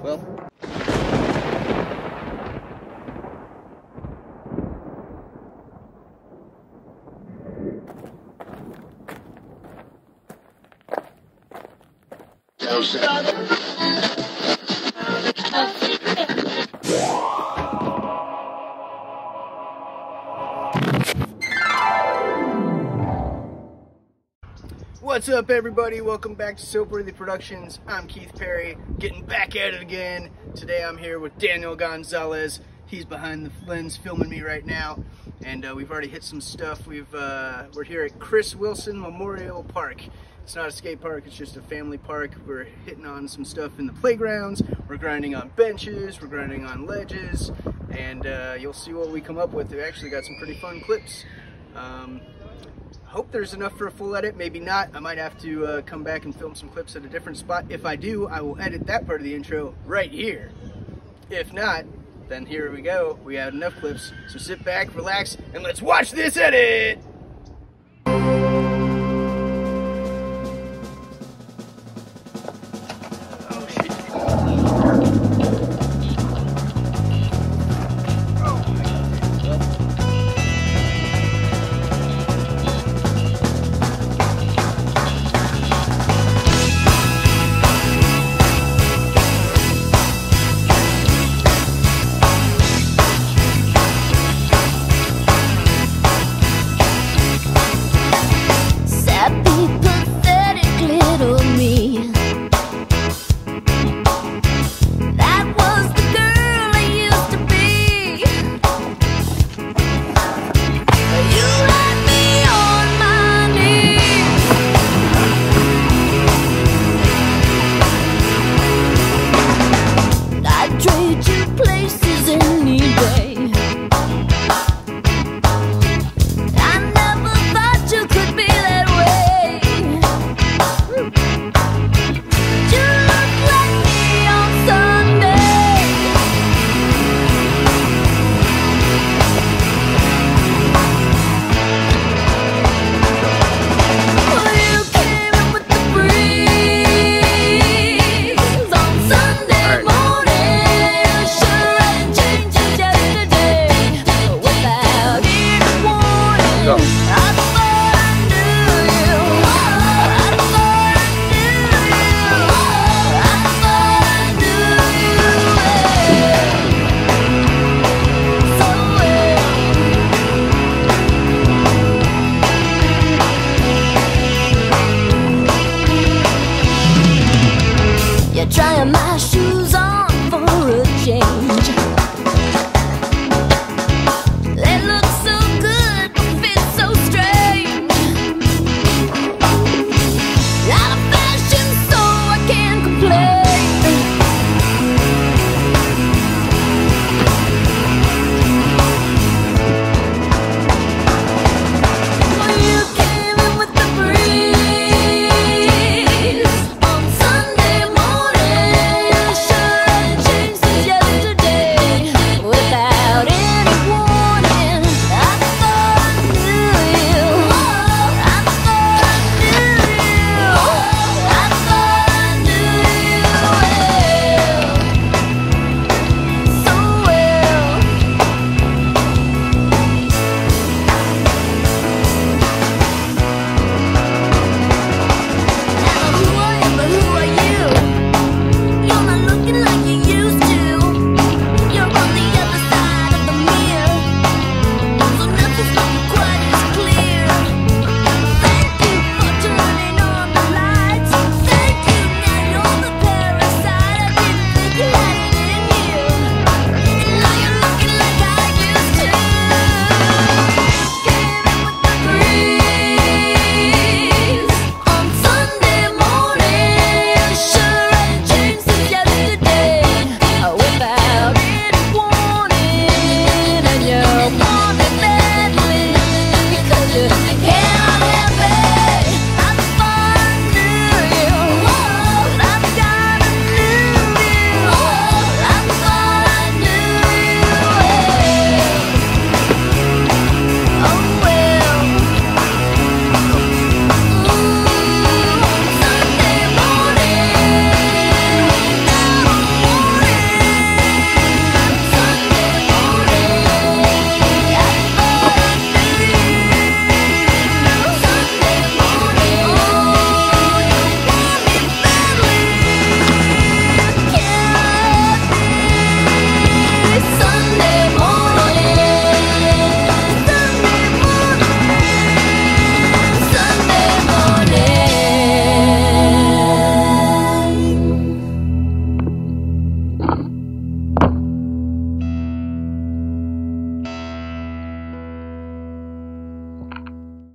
Well. What's up, everybody? Welcome back to Soapworthy Productions. I'm Keith Perry, getting back at it again. Today I'm here with Daniel Gonzalez. He's behind the lens filming me right now, and we've already hit some stuff. We're here at Chris Wilson Memorial Park. It's not a skate park, it's just a family park. We're hitting on some stuff in the playgrounds. We're grinding on benches, we're grinding on ledges, and you'll see what we come up with. We actually got some pretty fun clips. Hope there's enough for a full edit, maybe not. I might have to come back and film some clips at a different spot. If I do, I will edit that part of the intro right here. If not, then here we go. We have enough clips, so sit back, relax, and let's watch this edit! Trying my shoes